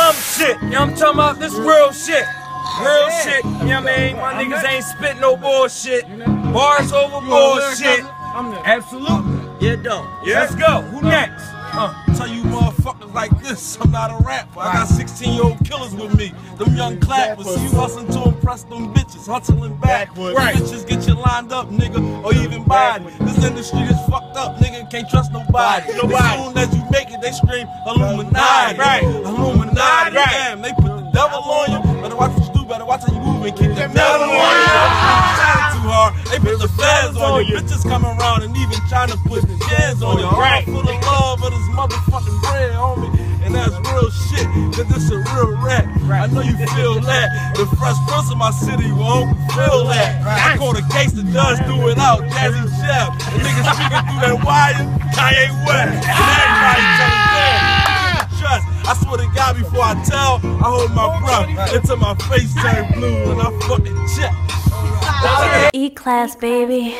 dumb shit. You know what I'm talking about? This real shit. Real shit. You know what I mean? My niggas ain't spit no bullshit. Bars over bullshit. Absolutely. Yeah, don't. Yeah. Let's go. Who next? Tell you motherfuckers like this, I'm not a rapper. I got 16-year-old killers with me. Them young clappers. See you hustling to impress them bitches. Hustling backwards. Right. Bitches get you lined up, nigga, or even body. This industry is fucked up, nigga. Can't trust nobody. As soon as you make it, they scream Illuminati. Right. Illuminati. Right. Damn, they put the devil on you. Better watch what you do. Better watch how you move and keep the devil on you. Trying too hard. They put the flares on you. Bitches come around and even trying to put hands on you. Right. Full of love of this motherfucking bread, homie. And that's real shit, cause this a real rap. I know you feel that. The Fresh Prince of my city won't feel that. I caught a case that does do it out, Jazzy Jeff. The niggas speaking through that wire, Kanye West. And everybody telling them, trust. I swear to God, before I tell, I hold my breath until my face turn blue and I fucking check. E-Class, baby.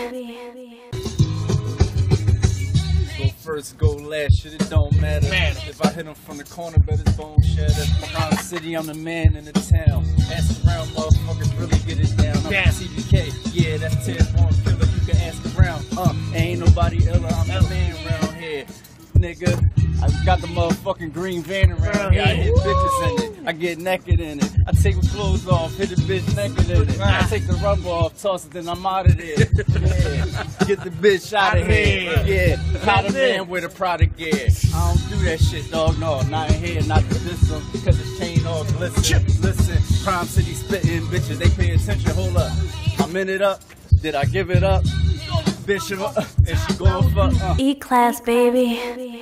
First, go last, shit, it don't matter. If I hit him from the corner, bet his bone shatter. Around the city, I'm the man in the town. Ask around, motherfuckers really get it down. I'm TBK, yeah, that's Ted Born Killer. You can ask around, ain't nobody iller. I'm the man around here, nigga. I got the motherfucking green van around here. I hit bitches in it. I get naked in it. I take my clothes off, hit a bitch naked in it. I take the rubber off, toss it, then I'm out of there. Yeah. Get the bitch out of here. Yeah. Powder man with a product gear. I don't do that shit, dog. No, not in here, not to this one, because the chain all glisten. Listen, Crime City spitting bitches, they pay attention. Hold up. I'm in it up. Did I give it up? Bitch, and she going for E-Class, baby.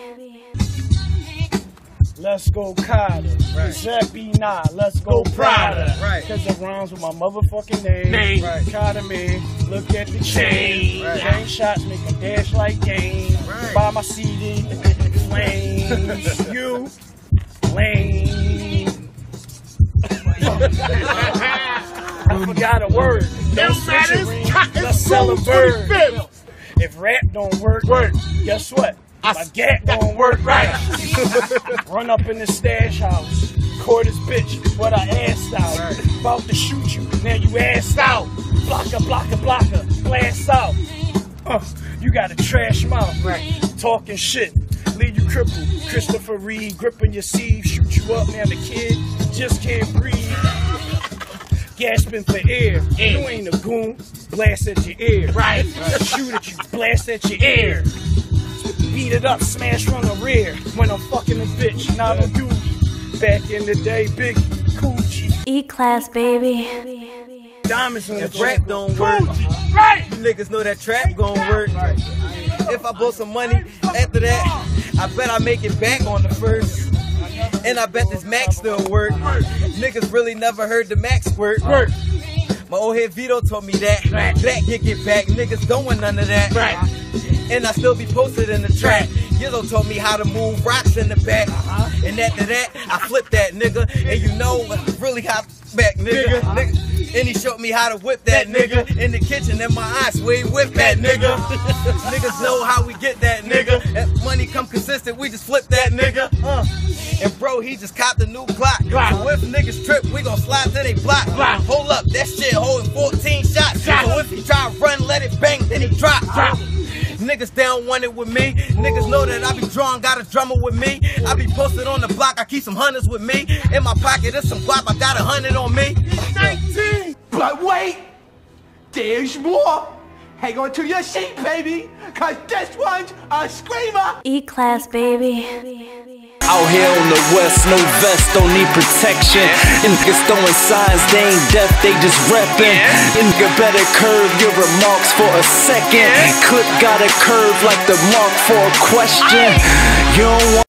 Let's go Carter. Giuseppe, nah, let's go Prada. Cause it rhymes with my motherfucking name. Carter man, look at the chain. Gang shots make a dash like game. Buy my CD, flames. You, lame. I forgot a word. Don't switch it, ring. Let's sell a bird. If rap don't work, guess what? My gat don't work right. Run up in the stash house. Caught this bitch, but I assed out. About to shoot you, now you assed out. Blocker, blocker, blocker, blast out. You got a trash mouth, talking shit. Leave you crippled. Christopher Reed, gripping your sleeve, shoot you up, now the kid just can't breathe. Gasping for air. You ain't a goon, blast at your ear. Shoot at you, blast at your ear. Beat it up, smash from the rear. When I'm fucking a bitch, not a dude. Back in the day, big coochie. E-Class, baby. Diamonds on the if rap don't work, you niggas know that trap gon' work. If I blow some money after that, I bet I make it back on the first. And I bet this Mac still work. Niggas really never heard the Mac squirt. My old head Vito told me that. Back get back, niggas don't want none of that. And I still be posted in the track. Yizzo told me how to move rocks in the back. And after that, I flipped that nigga. And you know, really hot back nigga. And he showed me how to whip that nigga. In the kitchen, in my eyes, where he whip that nigga. Niggas know how we get that nigga. If money come consistent, we just flip that nigga. And bro, he just copped a new Glock. So if niggas trip, we gon' slide to they block. Hold up, that shit holding 14 shots. So if he try to run, let it bang, then he drop. Niggas they don't want it with me. Niggas know that I be drawing, got a drummer with me. I be posted on the block, I keep some hunters with me. In my pocket, there's some guap, I got 100 on me. 19! But wait! There's more! Hang on to your seat, baby! Cause this one's a screamer! E-Class, baby. Out here on the west, no vest, don't need protection. Niggas throwing signs, they ain't deaf, they just reppin'. Nigga better curve your remarks for a second. Clip got a curve like the mark for a question. You don't want